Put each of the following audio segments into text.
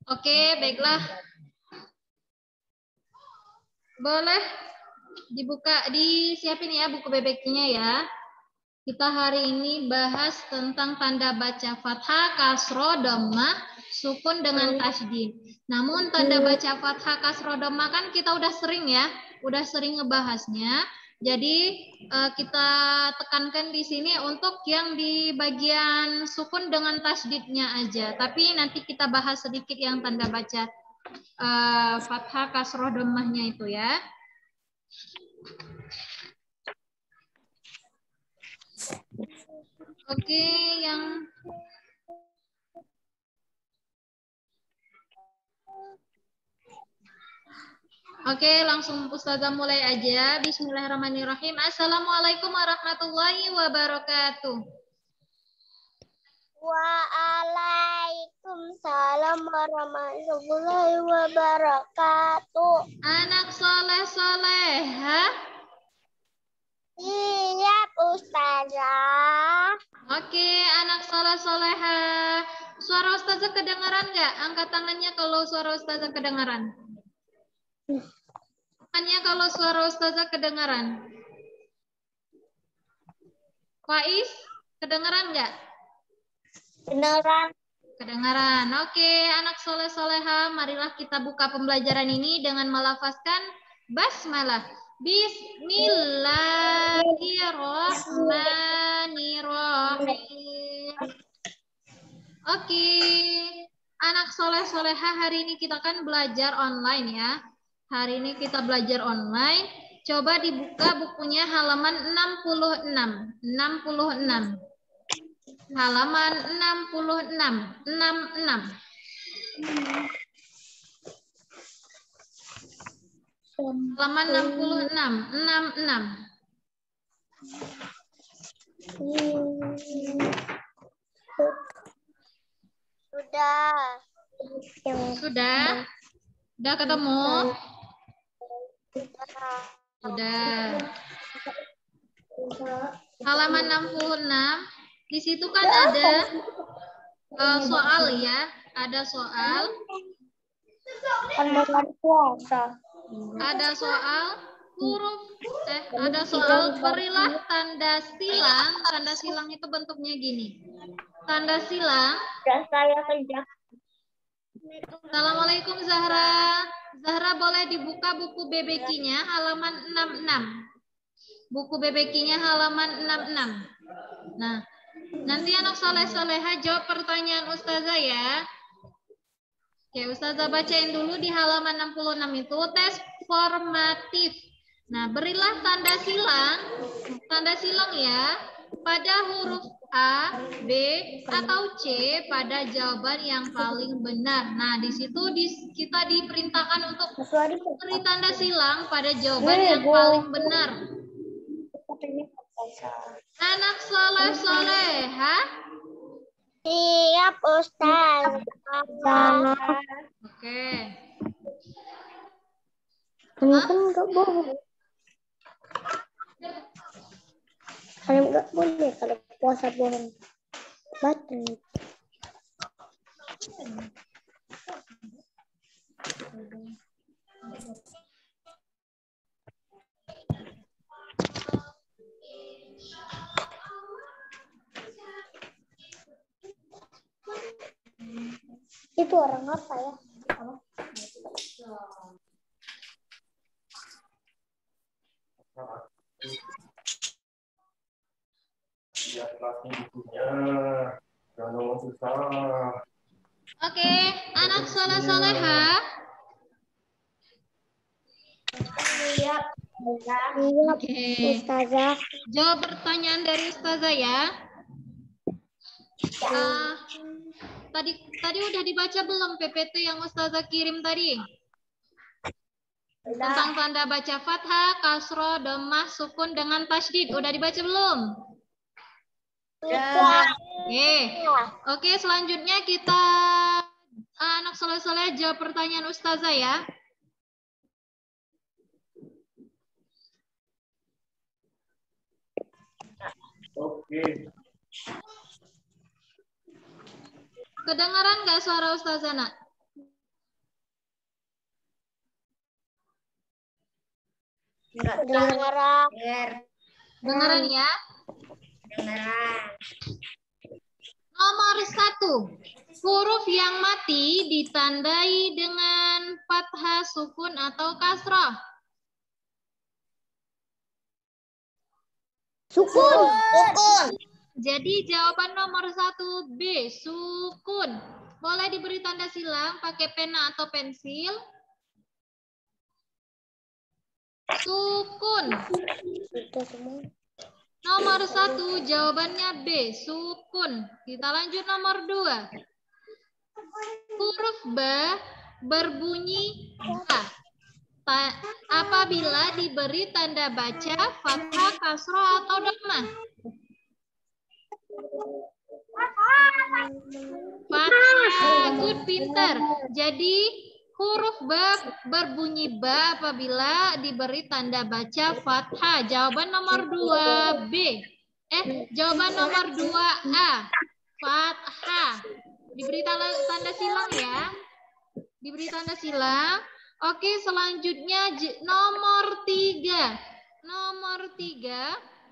Oke, baiklah. Boleh dibuka, disiapin ya buku BBQ-nya ya. Kita hari ini bahas tentang tanda baca fathah, kasroh, dhammah, sukun dengan tasydid. Namun tanda baca fathah, kasroh, dhammah kan kita udah sering ya, udah sering ngebahasnya. Jadi kita tekankan di sini untuk yang di bagian sukun dengan tasydidnya aja. Tapi nanti kita bahas sedikit yang tanda baca fathah, kasroh, dhammahnya itu ya. Oke, yang Oke, langsung Ustazah mulai aja. Bismillahirrahmanirrahim. Assalamualaikum warahmatullahi wabarakatuh. Waalaikumsalam warahmatullahi wabarakatuh. Anak soleh soleha. Iya, Ustazah. Oke, anak soleh soleha. Suara Ustazah kedengaran nggak? Angkat tangannya kalau suara Ustazah kedengaran. Tangannya kalau suara Ustazah kedengaran. Faiz, kedengaran nggak? Beneran. Kedengaran. Oke, anak soleh soleha, marilah kita buka pembelajaran ini dengan melafazkan basmalah. Bismillahirrahmanirrahim. Oke, anak soleh soleha, hari ini kita kan belajar online ya. Hari ini kita belajar online. Coba dibuka bukunya halaman 66. 66. Halaman 66. 66. Halaman 66. 66. Sudah? Sudah ketemu? Sudah. Halaman 66. Di situ kan ada soal ya. Ada soal. Ada soal huruf. Ada soal berilah tanda silang. Tanda silang itu bentuknya gini. Tanda silang. Assalamualaikum Zahra. Zahra boleh dibuka buku BBQ-nya halaman 66. Buku BBQ-nya halaman 66. Nah, nanti anak soleh-soleha jawab pertanyaan Ustazah ya. Oke, Ustazah bacain dulu di halaman 66 itu tes formatif. Nah, berilah tanda silang ya, pada huruf A, B, atau C pada jawaban yang paling benar. Nah, di situ kita diperintahkan untuk beri tanda silang pada jawaban yang paling benar. Anak soleh-soleha. Siap, Ustaz. Oke. Ini kan nggak boleh. Kalian nggak boleh kalau puasa bohong. Batal. Itu orang apa ya? Oke, anak soleh-soleha. Iya. Oke. Ustazah. Jawab pertanyaan dari Ustazah ya. Tadi udah dibaca belum PPT yang Ustazah kirim tadi? Tentang tanda baca fathah, kasroh, dhammah, sukun dengan tasydid. Udah dibaca belum? Oke, selanjutnya kita anak soleh-soleh jawab pertanyaan Ustazah ya. Oke. Kedengaran nggak suara Ustazah, Nak? Dengar. Dengaran ya. Nomor 1. Huruf yang mati ditandai dengan fathah, sukun, atau kasrah. Sukun. Jadi jawaban nomor 1 B, sukun. Boleh diberi tanda silang pakai pena atau pensil. Sukun. Nomor 1 jawabannya B, sukun. Kita lanjut nomor 2. Huruf ba berbunyi ba. Apabila diberi tanda baca fathah, kasroh, atau dhammah. Fathah, good, pintar. Jadi huruf ba berbunyi ba apabila diberi tanda baca fathah. Jawaban nomor 2 B. Jawaban nomor 2 A. Fathah. Diberi tanda silang ya. Diberi tanda silang. Oke, selanjutnya nomor 3. Nomor 3.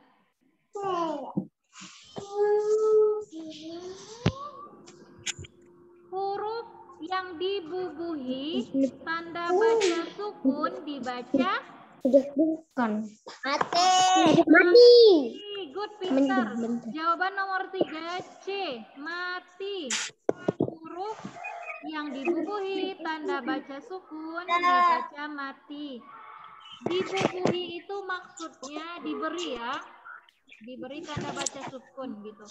Huruf yang dibubuhi tanda baca sukun dibaca Mati. Good, pintar. Jawaban nomor 3 C, mati. Huruf yang dibubuhi tanda baca sukun dibaca mati. Dibubuhi itu maksudnya diberi ya. Diberi tanda baca sukun gitu.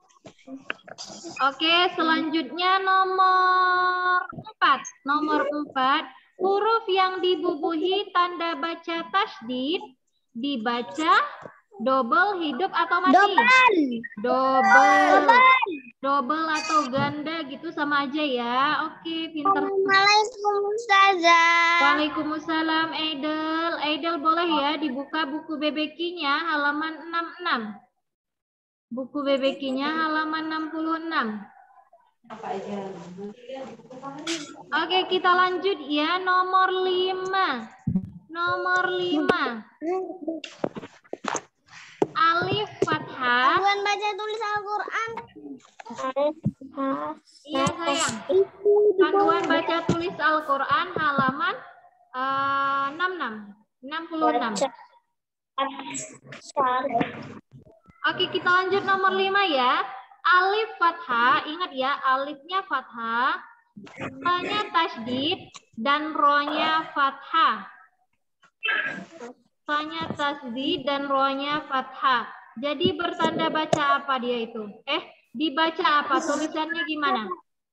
Oke, selanjutnya nomor 4. Nomor 4, huruf yang dibubuhi tanda baca tasydid dibaca double, hidup, atau mati? Double atau ganda gitu sama aja ya. Oke, pintar. Waalaikumsalam. Waalaikumsalam, Aidel. Aidel boleh ya dibuka buku BBQ-nya halaman 66. Buku BBQ-nya halaman 66. Oke, kita lanjut ya. Nomor 5. Nomor 5. Alif fathah. Panduan baca tulis Al-Quran. Iya sayang. Panduan baca tulis Al-Quran halaman 66. Oke, kita lanjut nomor 5 ya. Alif fathah, ingat ya, alifnya fathah, ta-nya tasydid, dan ro-nya fathah. Ta-nya tasydid dan ro-nya fathah. Jadi bertanda baca apa dia itu? Dibaca apa? Tulisannya gimana?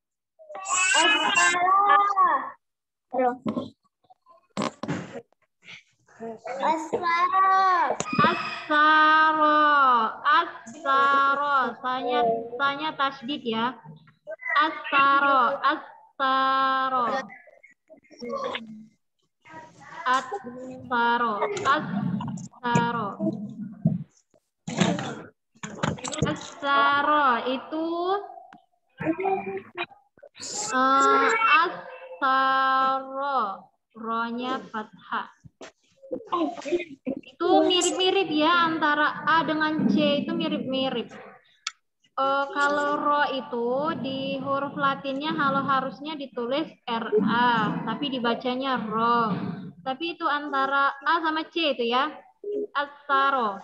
Asaro. Tanya tasydid ya. Asaro. Itu asaro. Ro-nya fathah. Itu mirip-mirip ya, antara A dengan C itu mirip-mirip. Kalau ro itu di huruf latinnya harusnya ditulis RA, tapi dibacanya ro. Tapi itu antara A sama C itu ya. Asaro.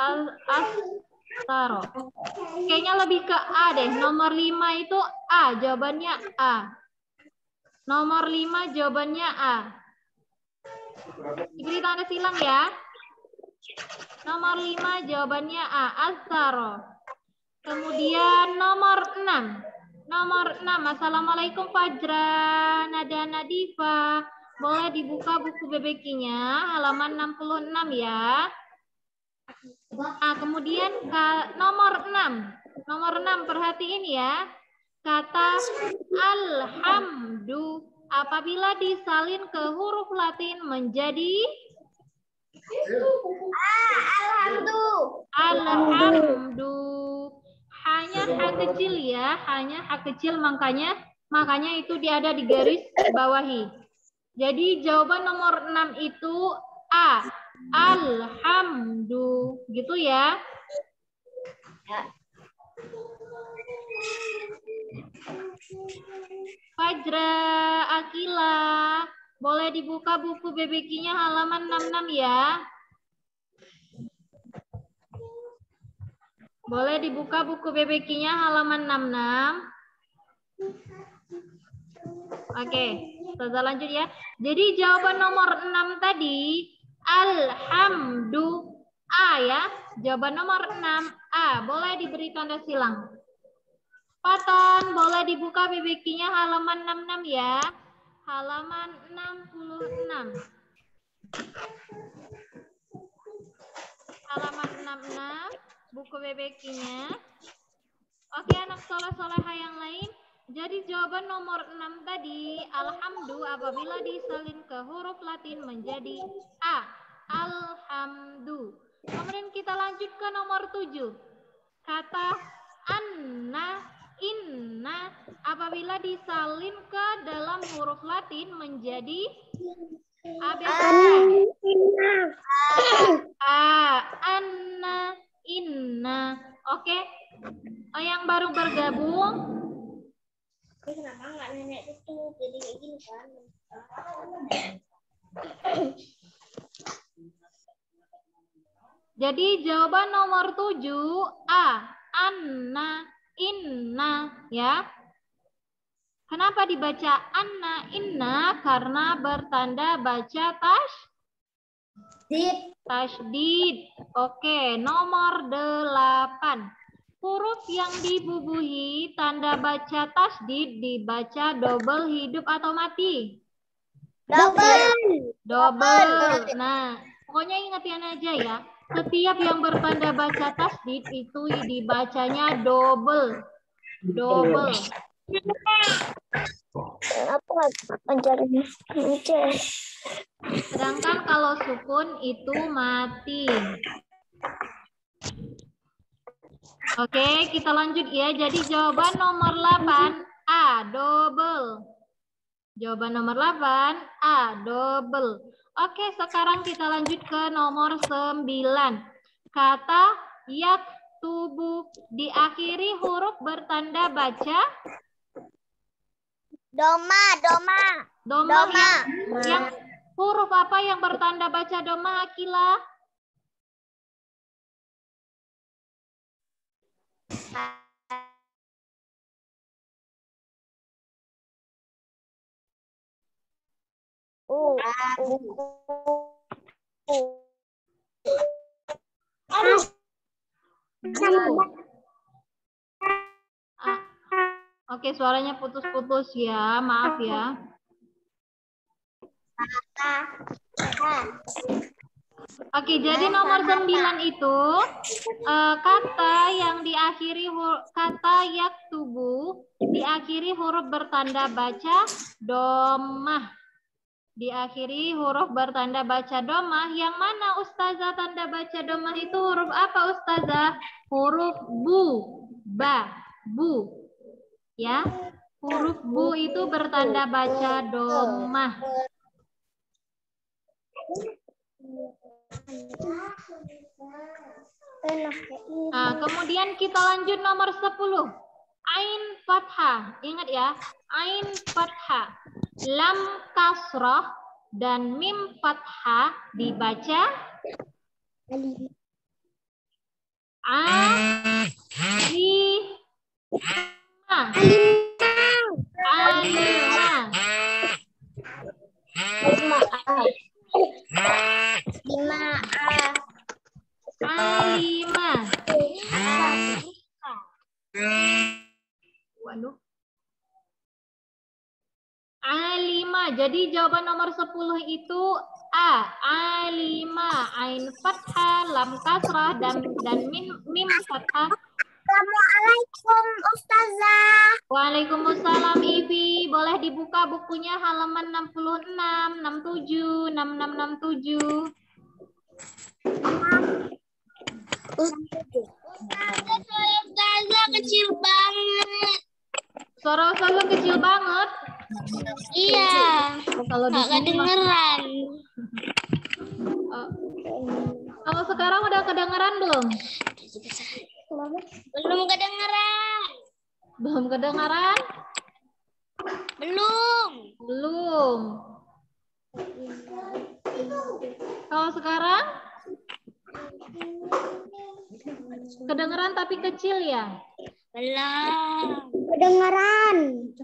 Kayaknya lebih ke A deh. Nomor 5 itu A, jawabannya A. Nomor 5 jawabannya A. Diberi tanda silang ya. Nomor 5 jawabannya A, asaro. Kemudian nomor 6. Nomor 6, Assalamualaikum Fajra, Nada Nadifa. Boleh dibuka buku BBQ-nya halaman 66 ya. Nah, kemudian nomor 6. Nomor 6, perhatiin ya. Kata alhamdu apabila disalin ke huruf Latin menjadi alhamdu. Hanya hak kecil ya, hanya hak kecil, makanya itu dia ada di garis bawahi. Jadi jawaban nomor 6 itu A, alhamdu. Gitu ya. Fajra, Akila, boleh dibuka buku BBQ-nya halaman 66 ya. Boleh dibuka buku BBQ-nya halaman 66. Oke, kita lanjut ya. Jadi jawaban nomor 6 tadi, alhamdu A ya. Jawaban nomor 6 A. Boleh diberi tanda silang. Patan, boleh dibuka BBQ-nya halaman 66 ya. Halaman 66. Halaman 66, buku BBQ-nya. Oke, anak soleh-soleha yang lain. Jadi jawaban nomor 6 tadi, alhamdu apabila disalin ke huruf Latin menjadi A. Alhamdu. Kemudian kita lanjut ke nomor 7. Kata anna, inna apabila disalin ke dalam huruf Latin menjadi anna, inna. Oke. Yang baru bergabung. Kenapa nggak nenek itu jadi kayak gini kan? Jadi jawaban nomor 7 A. Anna, inna ya. Kenapa dibaca anna, inna? Karena bertanda baca tasydid. Oke, nomor 8. Huruf yang dibubuhi tanda baca tasydid dibaca double hidup atau mati? Double. Nah, pokoknya ingetin aja ya. Setiap yang bertanda baca tasydid itu dibacanya double. Double. Apa mencari? Sedangkan kalau sukun itu mati. Oke, kita lanjut ya. Jadi jawaban nomor 8 A, double. Jawaban nomor 8 A, double. Oke, sekarang kita lanjut ke nomor 9. Kata yaktubu diakhiri huruf bertanda baca Doma. Yang huruf apa yang bertanda baca doma, Akila? Oke, suaranya putus-putus ya, maaf ya. Oke, jadi nomor 9 itu kata yang diakhiri kata yaktubu diakhiri huruf bertanda baca domah. Diakhiri huruf bertanda baca domah. Yang mana Ustazah tanda baca domah itu huruf apa Ustazah? Huruf bu, ba, bu. Ya, huruf bu itu bertanda baca domah. Nah, kemudian kita lanjut nomor 10. Ain fathah. Ingat ya, ain fathah. Lam kasroh dan mim fathah dibaca Alimah. Waduh. Alimah. Jadi jawaban nomor 10 itu A. Alimah. Ain fathah, lam kasrah dan mim fathah. Assalamualaikum Ustazah. Waalaikumsalam Ibi. Boleh dibuka bukunya halaman 66, 67, 66, 67. Ustazah kecil banget. Suara Ustazah kecil banget. Iya. Kalau di Nggak sini kedengeran. Kalau sekarang udah kedengeran belum? Belum kedengeran. Belum kedengeran? Belum. Belum. Kalau sekarang? Kedengeran tapi kecil ya? Belum. Kedengeran.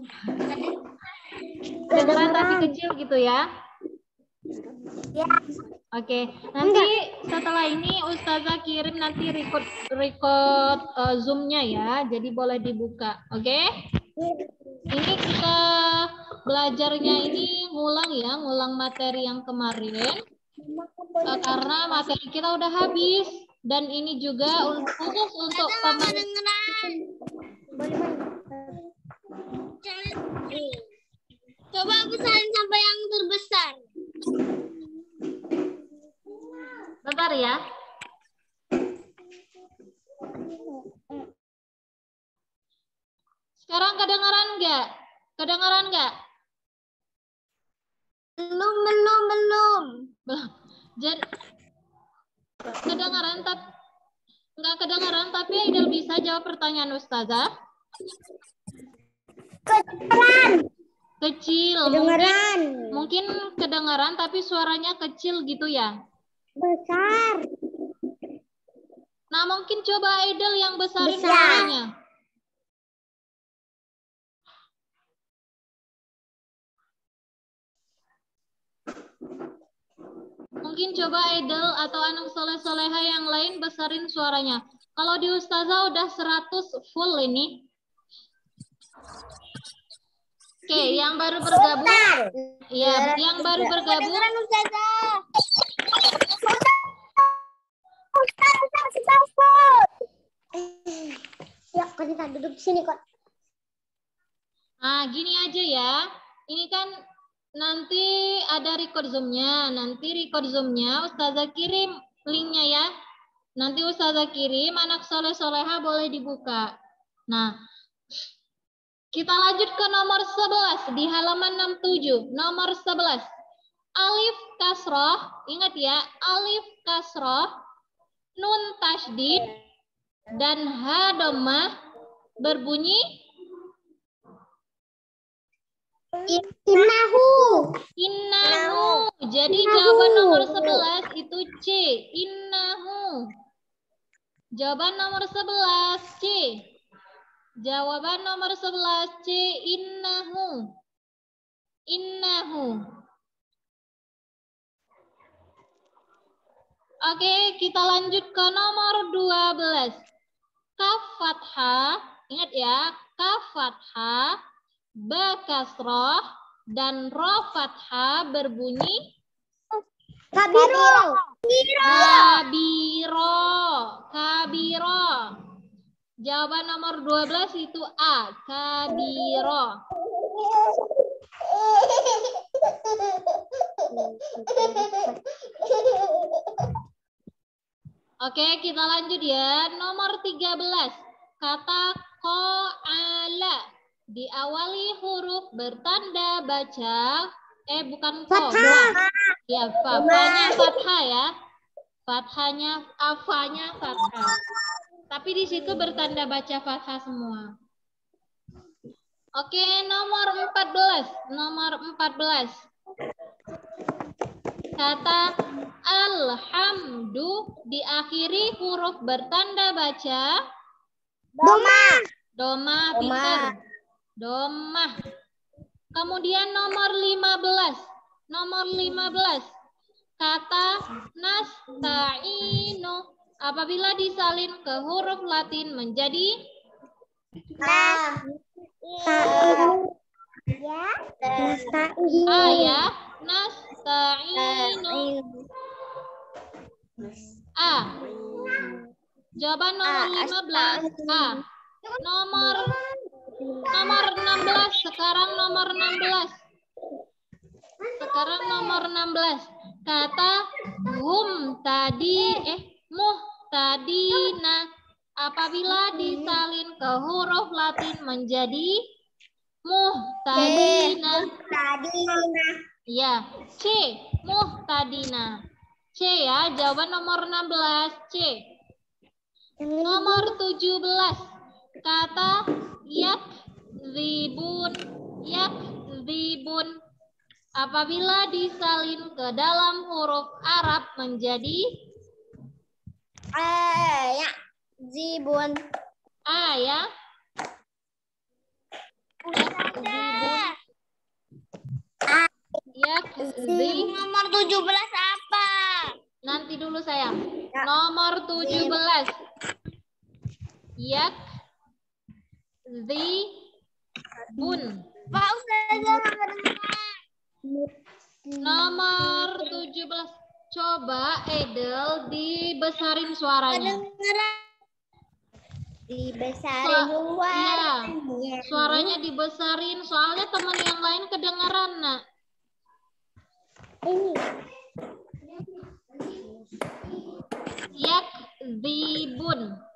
Kedengeran tapi kecil gitu ya? Ya. Oke, nanti setelah ini Ustazah kirim nanti record Zoom-nya ya, jadi boleh dibuka, oke? Ini kita belajarnya ini ngulang ya, ngulang materi yang kemarin, karena materi kita udah habis, dan ini juga khusus untuk Kedengeran. Coba besarin sampai yang terbesar. Bentar ya. Sekarang kedengaran nggak? Kedengaran nggak? Belum. Belum. Jadi kedengaran tapi nggak kedengaran tapi Aidil bisa jawab pertanyaan Ustazah. Kedengeran. Kecil. Kedengeran. Mungkin kedengaran tapi suaranya kecil gitu ya. Besar. Nah, mungkin coba Aidil yang besarin Besar. suaranya. Mungkin coba Aidil atau anak soleh-soleha yang lain besarin suaranya. Kalau di Ustazah udah 100 full ini. Oke, yang baru bergabung. Iya, yang baru bergabung. Ya, kita duduk sini kok. Nah, gini aja ya. Ini kan nanti ada record Zoom-nya. Nanti record Zoom-nya Ustazah kirim linknya ya. Nanti Ustazah kirim, anak soleh-soleha boleh dibuka. Nah, kita lanjut ke nomor 11 di halaman 67. Nomor 11. Alif kasroh, ingat ya, alif kasroh, nun tasydid, dan ha dhammah berbunyi Innahu. innahu. Jadi jawaban nomor 11 itu C, innahu. Jawaban nomor 11 C. Jawaban nomor 11 C, innahu. Innahu. Oke, kita lanjut ke nomor 12. Kaf fathah, ingat ya, kaf fathah, ba kasroh, dan ro fathah berbunyi Kabiro. kabiro. Kabiro. Jawaban nomor 12 itu A, kabiro. Oke, kita lanjut ya. Nomor 13. Kata ko'ala. Diawali huruf bertanda baca. Bukan ko. Ya, fa-nya fathah ya. Fathahnya, afanya fathah. Tapi di situ bertanda baca fathah semua. Oke, nomor 14. Nomor 14. Kata alhamdu diakhiri huruf bertanda baca Doma. doma, pintar. Doma. Kemudian nomor 15. Nomor 15. Kata nasta'inu apabila disalin ke huruf Latin menjadi A ya. Nasta'inu. A. Jawaban nomor 15 A. Nomor 16. Sekarang nomor 16. Sekarang nomor 16. Kata muhtadina apabila disalin ke huruf Latin menjadi muhtadina. Ya, C, muhtadina. C ya, jawaban nomor 16 C. Nomor 17, kata yakzibun. Yakzibun apabila disalin ke dalam huruf Arab menjadi Yakzibun. A ya. Yakzibun. Yakzibun. Nomor 17 apa? Nanti dulu sayang. Nomor 17. Yakzibun. Pak Ustazah. Nomor 17. Coba Edel dibesarin suaranya. Dibesarin suaranya. Iya. Suaranya dibesarin soalnya teman yang lain kedengaran, Nak. Ini. Yakzibun.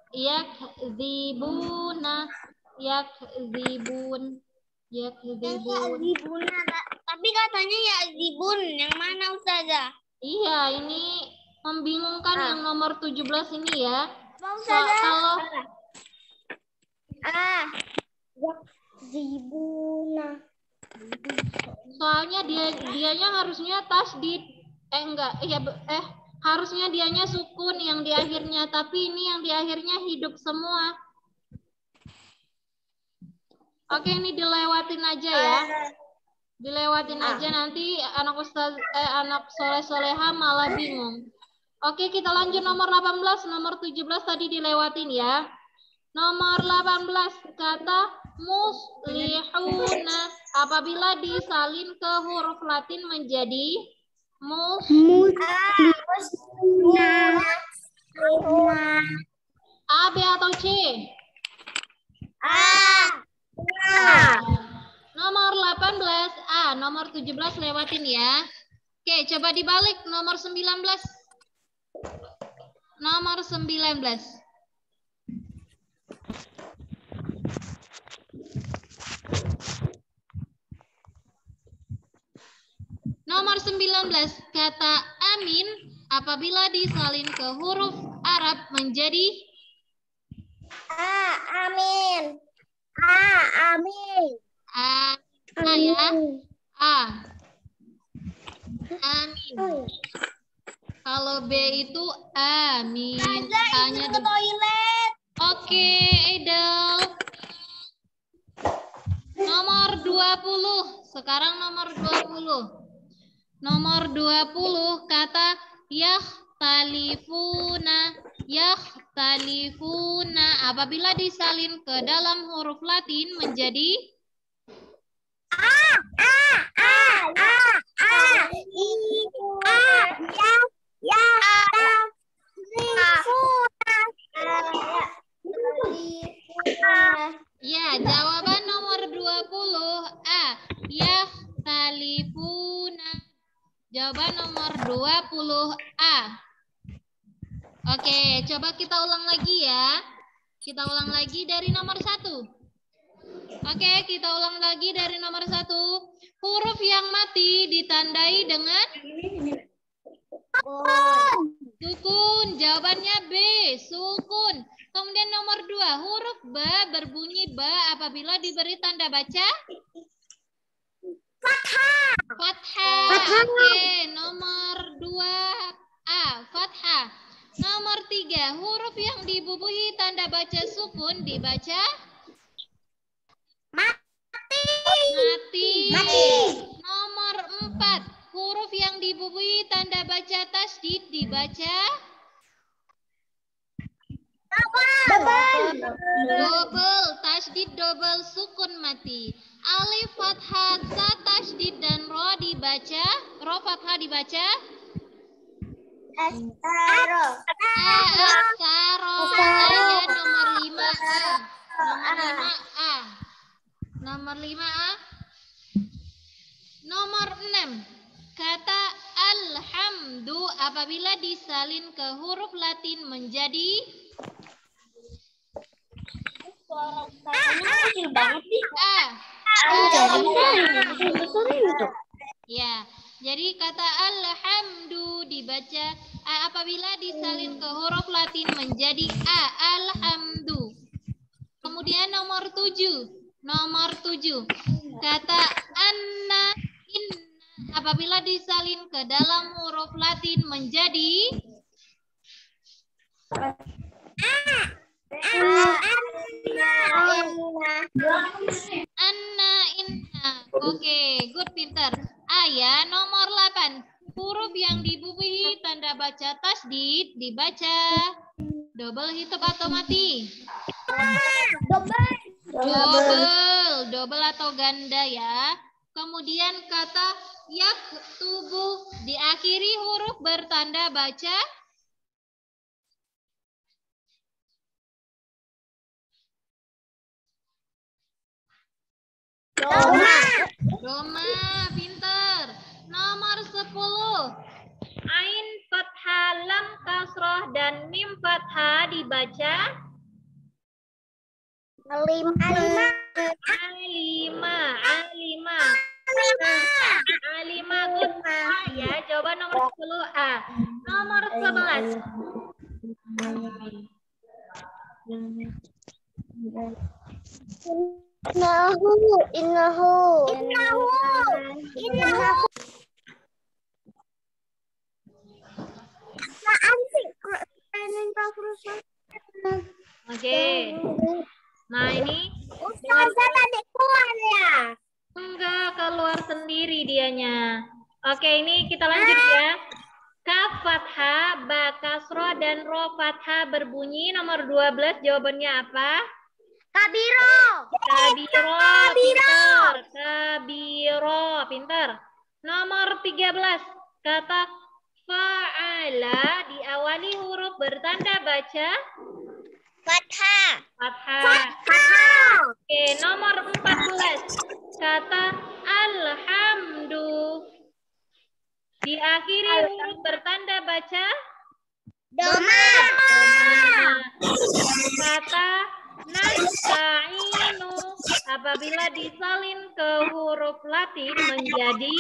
Yakzibuna. Yakzibun. Yakzibun. Tapi katanya Yakzibun. Yang mana Ustazah? Iya, ini membingungkan yang nomor 17 ini ya. Ustazah. Kalau Yakzibuna. soalnya dianya harusnya tasdid. Harusnya dianya sukun yang di akhirnya, tapi ini yang di akhirnya hidup semua. Oke, ini dilewatin aja ya. Dilewatin aja, nanti anak anak soleh-soleha malah bingung. Oke, kita lanjut nomor 18. Nomor 17 tadi dilewatin ya. Nomor 18, kata muslihuna apabila disalin ke huruf Latin menjadi A, B atau C? Nomor 18 A, nomor 17 lewatin ya. Oke, coba dibalik nomor 19. Nomor 19. Nomor 19, kata amin apabila disalin ke huruf Arab menjadi Amin. Amin. A ya. A. Amin. Kalau B itu amin. A-nya ke toilet. Oke, Edel. Nomor 20. Sekarang nomor 20. Nomor 20, kata yakhtalifuna. Yakhtalifuna apabila disalin ke dalam huruf Latin menjadi ya, jawaban nomor 20 A. Yakhtalifuna. Jawaban nomor 20 A. Oke, coba kita ulang lagi ya. Kita ulang lagi dari nomor 1. Oke, kita ulang lagi dari nomor 1. Huruf yang mati ditandai dengan sukun. Jawabannya B, sukun. Kemudian nomor 2, huruf ba berbunyi ba apabila diberi tanda baca fathah. Oke, nomor 2A, fathah. Nomor 3, huruf yang dibubuhi tanda baca sukun dibaca mati. Nomor 4, huruf yang dibubuhi tanda baca tasdid dibaca double. Tasdid double, sukun mati. Alif fathah, sa tasdid dan ro dibaca, ro fathah dibaca Asaro. Ya, nomor 5A. Nomor 5A. Nomor 6. Kata alhamdu apabila disalin ke huruf Latin menjadi Ya, jadi kata alhamdu dibaca apabila disalin ke huruf Latin menjadi A, alhamdu. Kemudian nomor 7. Kata anna, inna apabila disalin ke dalam huruf Latin menjadi anna, inna. Oke, good, pinter. Ayah nomor 8. Huruf yang dibubuhi tanda baca tasdid dibaca double hitung atau mati? Double atau ganda ya. Kemudian kata yaktubu diakhiri huruf bertanda baca Roma, pinter. Nomor 10. Ain fathah, lam kasroh, dan mim fathah dibaca Alima. Good. Ya, jawaban nomor 10 A. Nomor 11. Innahu. Oke. Nah, ini Ustazah tadi keluar ya? enggak, keluar sendiri dianya. Oke, ini kita lanjut ya. Kaf fathah, ba kasroh, dan ro fathah berbunyi. Nomor 12 jawabannya apa? Kabiro. Kabiro, pinter. Nomor 13. Kata fa'ala diawali huruf bertanda baca Fathah. Oke, nomor 14. Kata alhamdu diakhiri huruf bertanda baca Doma. Kata nasta'inu apabila disalin ke huruf Latin menjadi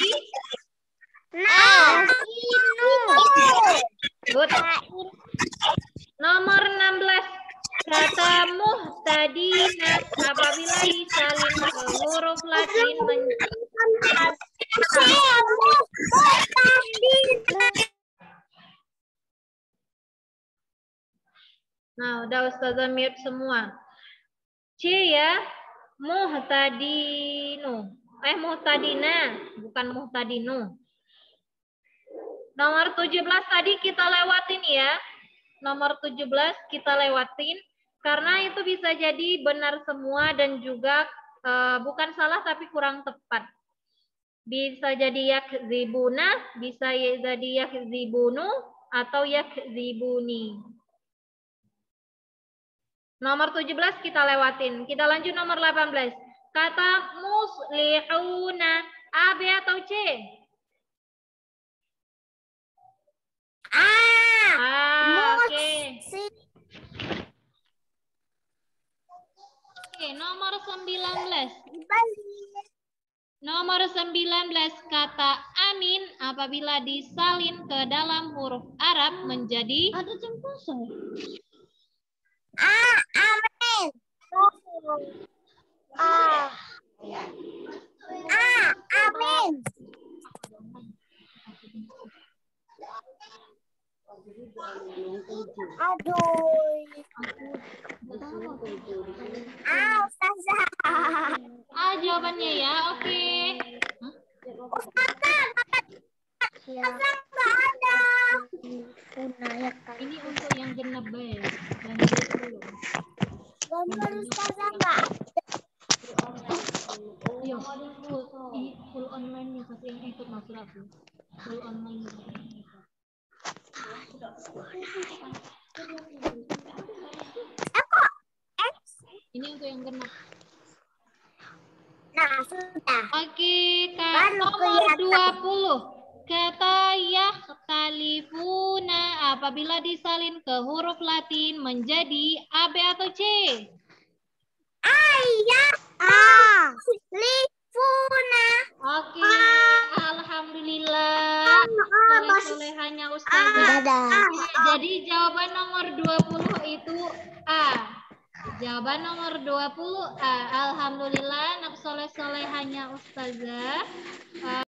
Good. Nomor 16. Kata muhtadina apabila disalin ke huruf Latin menjadi Nah, udah Ustazah mute semua. C ya, muhtadinu. Muhtadina, bukan muhtadinu. Nomor 17 tadi kita lewatin ya. Nomor 17 kita lewatin. Karena itu bisa jadi benar semua dan juga bukan salah tapi kurang tepat. Bisa jadi yakzibuna, bisa jadi yakzibunu, atau yakzibuni. Nomor 17 kita lewatin. Kita lanjut nomor 18. Kata muslihuna, A, B, atau C? Oke. Oke, nomor 19. Nomor 19 kata amin apabila disalin ke dalam huruf Arab menjadi Ada jam kosong. Amin. Ustazah. Jawabannya ya, oke. Ini untuk yang genap baik. Yang belum. Gambar Ustazah enggak? Iya, full online nih, tapi yang ikut masuk aku. Full online nih. Ini untuk yang genap. Nah, sudah. Oke, Kak. Nomor 20. Kata yakhtalifuna apabila disalin ke huruf Latin menjadi A, B, atau C? Lifuna. Oke, alhamdulillah. soleh-solehanya Ustazah. Jadi jawaban nomor 20 itu A. Jawaban nomor 20 A. Alhamdulillah anak soleh-solehanya Ustazah